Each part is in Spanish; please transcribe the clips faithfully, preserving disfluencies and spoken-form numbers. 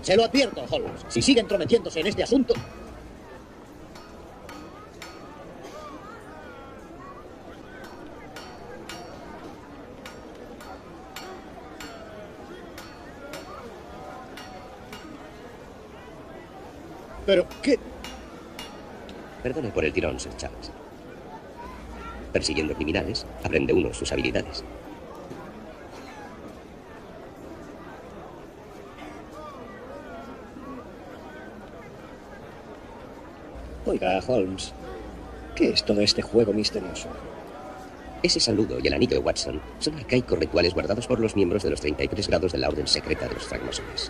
Se lo advierto, Holmes. Si sigue entrometiéndose en este asunto... ¿Pero qué? Perdone por el tirón, Sir Charles. Persiguiendo criminales, aprende uno sus habilidades. Oiga, Holmes, ¿qué es todo este juego misterioso? Ese saludo y el anillo de Watson son arcaicos rituales guardados por los miembros de los treinta y tres grados de la Orden Secreta de los Francmasones.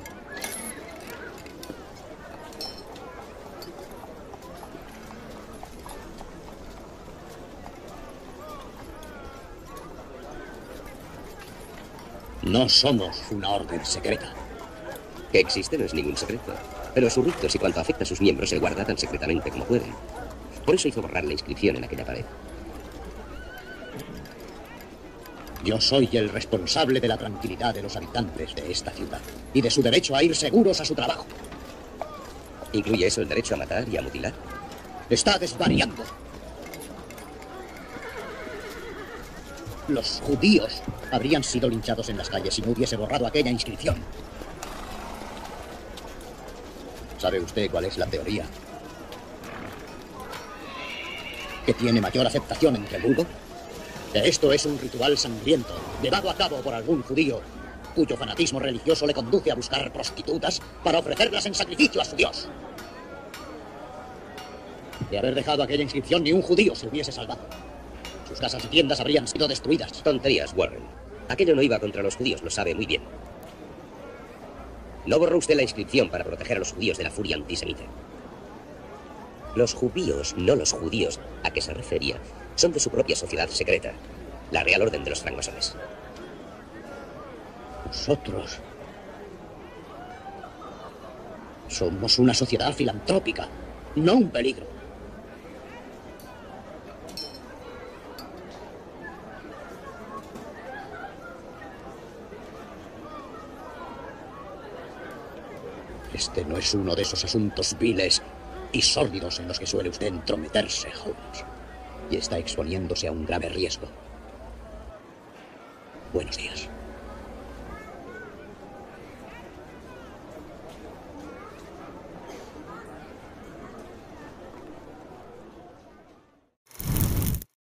No somos una orden secreta. Que existe no es ningún secreto, pero sus ritos y cuanto afecta a sus miembros se guarda tan secretamente como pueden. Por eso hizo borrar la inscripción en aquella pared. Yo soy el responsable de la tranquilidad de los habitantes de esta ciudad y de su derecho a ir seguros a su trabajo. ¿Incluye eso el derecho a matar y a mutilar? Está desvariando. Los judíos habrían sido linchados en las calles si no hubiese borrado aquella inscripción. ¿Sabe usted cuál es la teoría que tiene mayor aceptación entre el vulgo? Que esto es un ritual sangriento, llevado a cabo por algún judío, cuyo fanatismo religioso le conduce a buscar prostitutas para ofrecerlas en sacrificio a su Dios. De haber dejado aquella inscripción, ni un judío se hubiese salvado. Sus casas y tiendas habrían sido destruidas. Tonterías, Warren. Aquello no iba contra los judíos, lo sabe muy bien. No borró usted la inscripción para proteger a los judíos de la furia antisemita. Los judíos, no los judíos a que se refería, son de su propia sociedad secreta, la Real Orden de los Francmasones. Nosotros somos una sociedad filantrópica, no un peligro. Este no es uno de esos asuntos viles y sórdidos en los que suele usted entrometerse, Holmes. Y está exponiéndose a un grave riesgo. Buenos días.